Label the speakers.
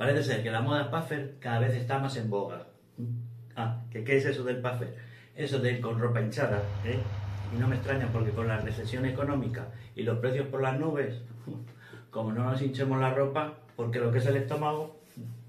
Speaker 1: Parece ser que la moda puffer cada vez está más en boga. ¿Qué es eso del puffer? Eso de ir con ropa hinchada, ¿eh? Y no me extraña porque con la recesión económica y los precios por las nubes, como no nos hinchemos la ropa, porque lo que es el estómago